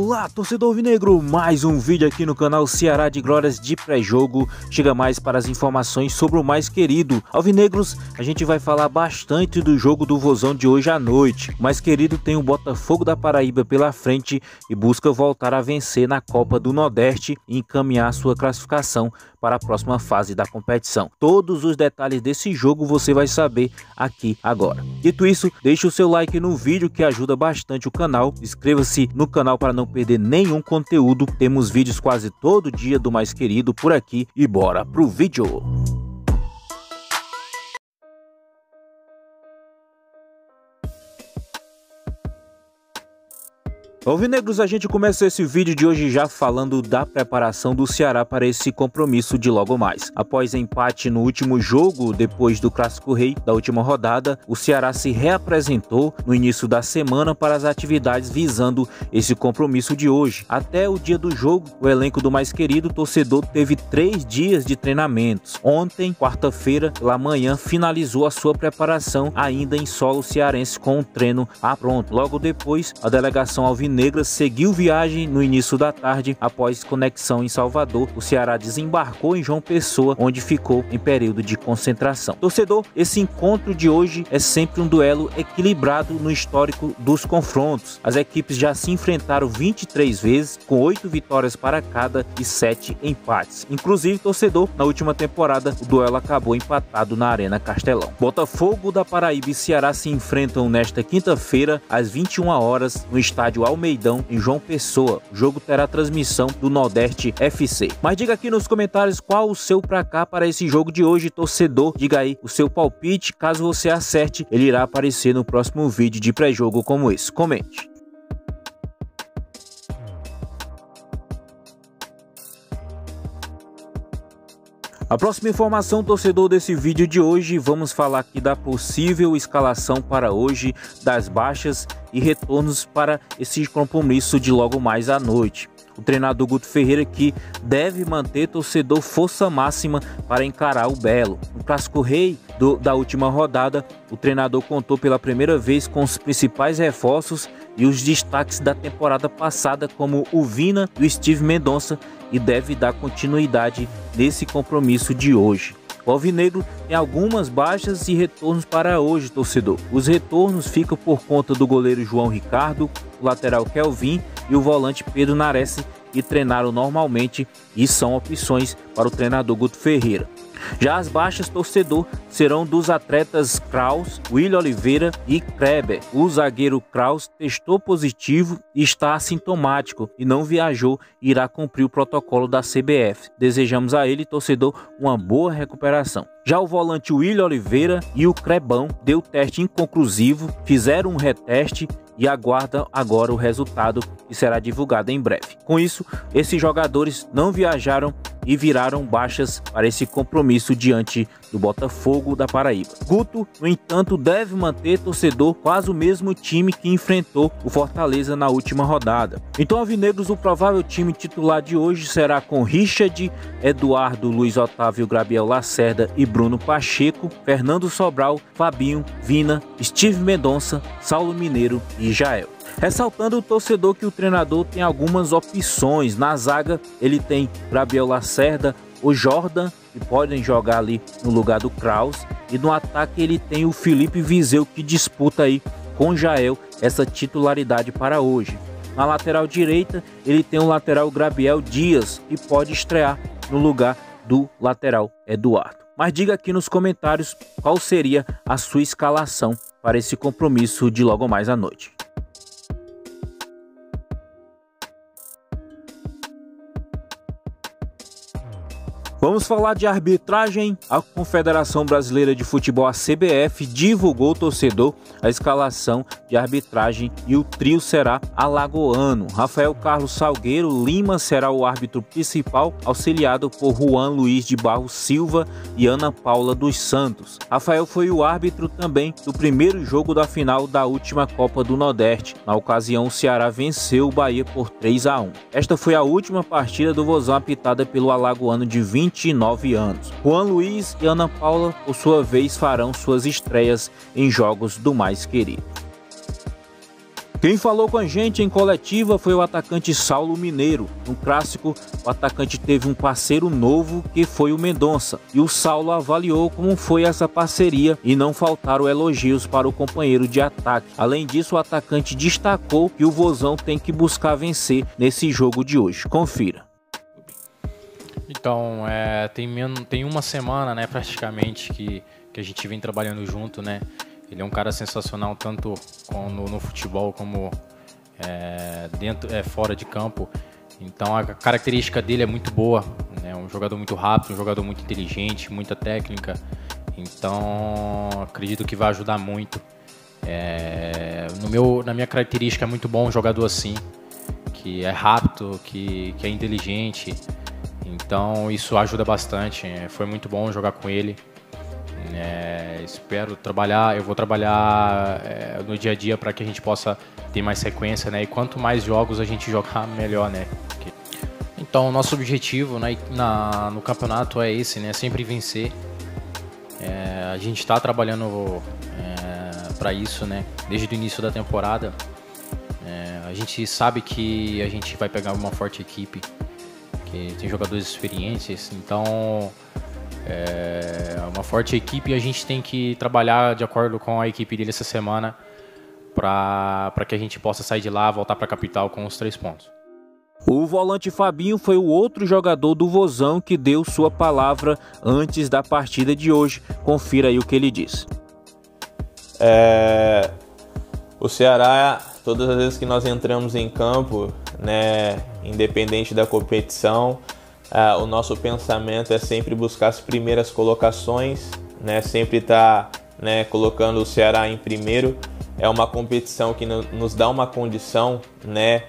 Olá, torcedor alvinegro, mais um vídeo aqui no canal Ceará de Glórias de pré-jogo. Chega mais para as informações sobre o mais querido. Alvinegros, a gente vai falar bastante do jogo do Vozão de hoje à noite. O mais querido tem o Botafogo da Paraíba pela frente e busca voltar a vencer na Copa do Nordeste e encaminhar sua classificação para a próxima fase da competição. Todos os detalhes desse jogo você vai saber aqui agora. Dito isso, deixe o seu like no vídeo que ajuda bastante o canal. Inscreva-se no canal para não perder nenhum conteúdo. Temos vídeos quase todo dia do mais querido por aqui e bora pro vídeo. Alvinegros, a gente começa esse vídeo de hoje já falando da preparação do Ceará para esse compromisso de logo mais. Após empate no último jogo, depois do Clássico Rei da última rodada, o Ceará se reapresentou no início da semana para as atividades visando esse compromisso de hoje. Até o dia do jogo, o elenco do mais querido torcedor teve 3 dias de treinamentos. Ontem, quarta-feira, pela manhã, finalizou a sua preparação ainda em solo cearense com um treino pronto. Logo depois, a delegação alvinegra seguiu viagem no início da tarde. Após conexão em Salvador, o Ceará desembarcou em João Pessoa, onde ficou em período de concentração. Torcedor, esse encontro de hoje é sempre um duelo equilibrado no histórico dos confrontos. As equipes já se enfrentaram 23 vezes, com 8 vitórias para cada e 7 empates. Inclusive, torcedor, na última temporada, o duelo acabou empatado na Arena Castelão. Botafogo da Paraíba e Ceará se enfrentam nesta quinta-feira, às 21 horas, no estádio Almeidão, em João Pessoa. O jogo terá transmissão do Nordeste FC. Mas diga aqui nos comentários qual o seu placar para esse jogo de hoje, torcedor. Diga aí o seu palpite. Caso você acerte, ele irá aparecer no próximo vídeo de pré-jogo como esse. Comente. A próxima informação, torcedor, desse vídeo de hoje, vamos falar aqui da possível escalação para hoje, das baixas e retornos para esse compromisso de logo mais à noite. O treinador Guto Ferreira que deve manter torcedor força máxima para encarar o Belo. No Clássico Rei da última rodada, o treinador contou pela primeira vez com os principais reforços e os destaques da temporada passada, como o Vina e o Steve Mendonça, e deve dar continuidade nesse compromisso de hoje. O alvinegro tem algumas baixas e retornos para hoje, torcedor. Os retornos ficam por conta do goleiro João Ricardo, o lateral Kelvin e o volante Pedro Nares, que treinaram normalmente e são opções para o treinador Guto Ferreira. Já as baixas, torcedor, serão dos atletas Kraus, William Oliveira e Kreber. O zagueiro Kraus testou positivo e está assintomático e não viajou e irá cumprir o protocolo da CBF. Desejamos a ele, torcedor, uma boa recuperação. Já o volante William Oliveira e o Crebão deu teste inconclusivo, fizeram um reteste e aguardam agora o resultado que será divulgado em breve. Com isso, esses jogadores não viajaram e viraram baixas para esse compromisso diante do Botafogo da Paraíba. Guto, no entanto, deve manter, torcedor, quase o mesmo time que enfrentou o Fortaleza na última rodada. Então, alvinegros, o provável time titular de hoje será com Richard, Eduardo, Luiz Otávio, Gabriel Lacerda e Bruno Pacheco, Fernando Sobral, Fabinho, Vina, Steve Mendonça, Saulo Mineiro e Jael. Ressaltando o torcedor que o treinador tem algumas opções. Na zaga ele tem Gabriel Lacerda, o Jordan, que podem jogar ali no lugar do Kraus, e no ataque ele tem o Felipe Viseu, que disputa aí com Jael essa titularidade para hoje. Na lateral direita ele tem o lateral Gabriel Dias, que pode estrear no lugar do lateral Eduardo. Mas diga aqui nos comentários qual seria a sua escalação para esse compromisso de logo mais à noite. Vamos falar de arbitragem. A Confederação Brasileira de Futebol, a CBF, divulgou, torcedor, a escalação de arbitragem e o trio será alagoano. Rafael Carlos Salgueiro Lima será o árbitro principal, auxiliado por Juan Luiz de Barros Silva e Ana Paula dos Santos. Rafael foi o árbitro também do primeiro jogo da final da última Copa do Nordeste. Na ocasião, o Ceará venceu o Bahia por 3-1. Esta foi a última partida do Vozão apitada pelo alagoano de 29 anos. Juan Luiz e Ana Paula, por sua vez, farão suas estreias em jogos do mais querido. Quem falou com a gente em coletiva foi o atacante Saulo Mineiro. No clássico, o atacante teve um parceiro novo que foi o Mendonça. E o Saulo avaliou como foi essa parceria e não faltaram elogios para o companheiro de ataque. Além disso, o atacante destacou que o Vozão tem que buscar vencer nesse jogo de hoje. Confira. Então, tem uma semana, né, praticamente, que a gente vem trabalhando junto, né? Ele é um cara sensacional, tanto no futebol como fora de campo. Então a característica dele é muito boa, né? Um jogador muito rápido, um jogador muito inteligente, muita técnica. Então acredito que vai ajudar muito. Na minha característica é muito bom um jogador assim, que é rápido, que é inteligente. Então isso ajuda bastante. Foi muito bom jogar com ele. Eu vou trabalhar no dia a dia para que a gente possa ter mais sequência, né? E quanto mais jogos a gente jogar, melhor, né? Então, o nosso objetivo, né, no campeonato é esse, né? Sempre vencer. A gente está trabalhando para isso, né? Desde o início da temporada. A gente sabe que a gente vai pegar uma forte equipe, que tem jogadores experientes, então uma forte equipe e a gente tem que trabalhar de acordo com a equipe dele essa semana para que a gente possa sair de lá, voltar para a capital com os 3 pontos. O volante Fabinho foi o outro jogador do Vozão que deu sua palavra antes da partida de hoje. Confira aí o que ele disse. O Ceará, todas as vezes que nós entramos em campo, né, independente da competição, o nosso pensamento é sempre buscar as primeiras colocações, né? Sempre estar colocando o Ceará em primeiro. É uma competição que nos dá uma condição, né,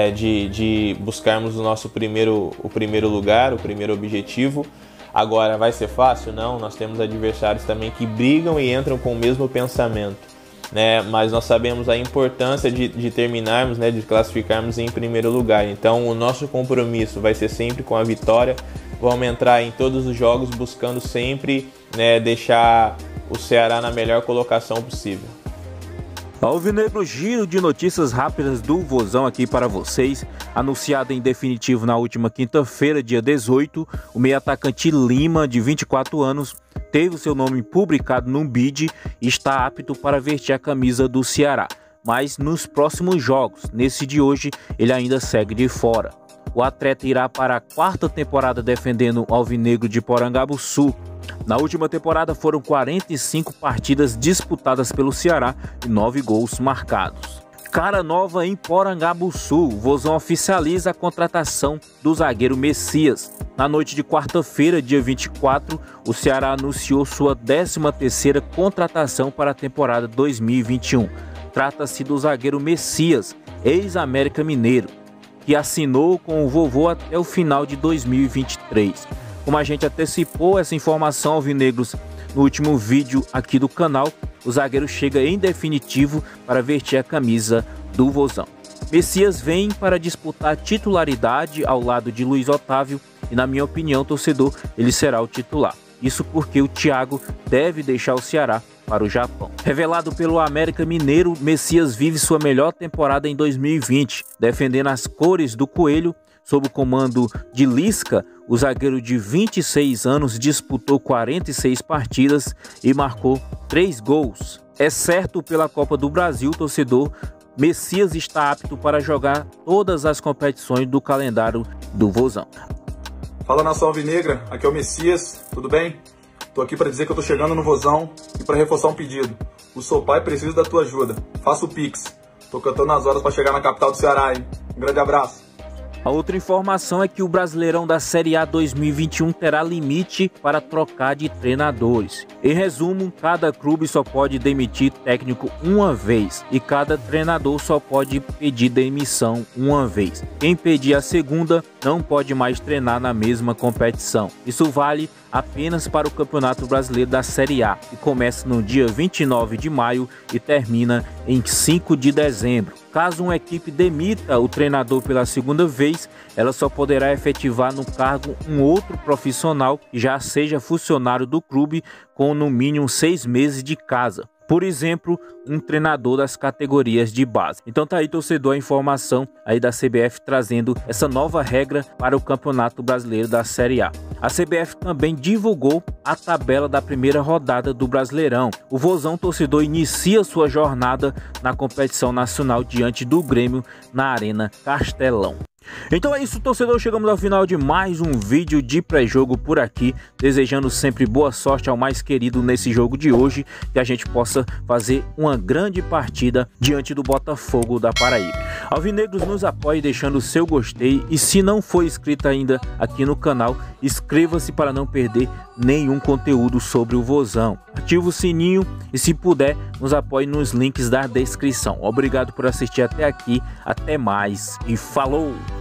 de buscarmos o primeiro lugar, o primeiro objetivo. Agora, vai ser fácil? Não, nós temos adversários também que brigam e entram com o mesmo pensamento, né? Mas nós sabemos a importância de terminarmos, né, de classificarmos em primeiro lugar. Então o nosso compromisso vai ser sempre com a vitória. Vamos entrar em todos os jogos buscando sempre, né, deixar o Ceará na melhor colocação possível. Alvinegro, giro de notícias rápidas do Vozão aqui para vocês. Anunciado em definitivo na última quinta-feira, dia 18, o meio-atacante Lima, de 24 anos, teve o seu nome publicado no BID e está apto para vestir a camisa do Ceará. Mas nos próximos jogos, nesse de hoje, ele ainda segue de fora. O atleta irá para a 4ª temporada defendendo o Alvinegro de Porangabuçu. Na última temporada foram 45 partidas disputadas pelo Ceará e 9 gols marcados. Cara nova em Porangabuçu, o Vozão oficializa a contratação do zagueiro Messias. Na noite de quarta-feira, dia 24, o Ceará anunciou sua 13ª contratação para a temporada 2021. Trata-se do zagueiro Messias, ex-América Mineiro, que assinou com o vovô até o final de 2023. Como a gente antecipou essa informação, alvinegros, no último vídeo aqui do canal, o zagueiro chega em definitivo para vestir a camisa do Vozão. Messias vem para disputar a titularidade ao lado de Luiz Otávio e, na minha opinião, torcedor, ele será o titular. Isso porque o Thiago deve deixar o Ceará para o Japão. Revelado pelo América Mineiro, Messias vive sua melhor temporada em 2020, defendendo as cores do Coelho. Sob o comando de Lisca, o zagueiro de 26 anos disputou 46 partidas e marcou 3 gols. Exceto pela Copa do Brasil, torcedor, Messias está apto para jogar todas as competições do calendário do Vozão. Fala, nação alvinegra, aqui é o Messias, tudo bem? Tô aqui para dizer que eu tô chegando no Vozão e para reforçar um pedido. O seu pai precisa da tua ajuda. Faça o Pix. Tô cantando as horas para chegar na capital do Ceará, hein? Um grande abraço. A outra informação é que o Brasileirão da Série A 2021 terá limite para trocar de treinadores. Em resumo, cada clube só pode demitir técnico uma vez e cada treinador só pode pedir demissão uma vez. Quem pedir a segunda não pode mais treinar na mesma competição. Isso vale apenas para o Campeonato Brasileiro da Série A, que começa no dia 29 de maio e termina em 5 de dezembro. Caso uma equipe demita o treinador pela segunda vez, ela só poderá efetivar no cargo um outro profissional que já seja funcionário do clube com no mínimo 6 meses de casa. por exemplo, um treinador das categorias de base. Então tá aí, torcedor, a informação aí da CBF trazendo essa nova regra para o Campeonato Brasileiro da Série A. A CBF também divulgou a tabela da primeira rodada do Brasileirão. O Vozão, torcedor, inicia sua jornada na competição nacional diante do Grêmio na Arena Castelão. Então é isso, torcedor, chegamos ao final de mais um vídeo de pré-jogo por aqui, desejando sempre boa sorte ao mais querido nesse jogo de hoje, que a gente possa fazer uma grande partida diante do Botafogo da Paraíba. Alvinegros, nos apoie deixando o seu gostei e se não for inscrito ainda aqui no canal, inscreva-se para não perder nenhum conteúdo sobre o Vozão. Ative o sininho e, se puder, nos apoie nos links da descrição. Obrigado por assistir até aqui, até mais e falou!